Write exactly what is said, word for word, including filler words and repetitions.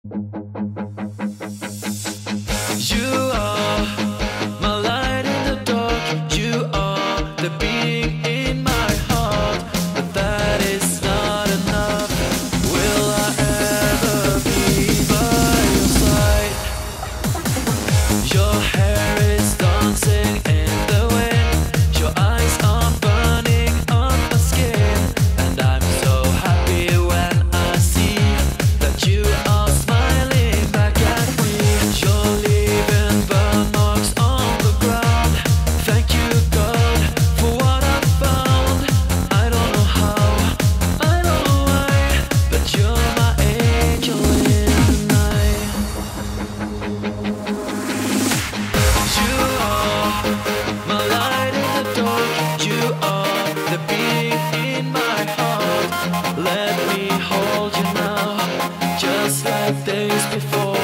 You are my light in the dark. You are the being in my heart. But that is not enough. Will I ever be by your side? Your hair is dancing in the wind. Your eyes are burning on my skin. And I'm so happy when I see that you are smiling back at me. You're leaving burn marks on the ground. Thank you, God, for what I found. I don't know how, I don't know why, but you're my angel in the night. You are my light in the dark. You are the beat in my heart. Let me hold you now, just like days before.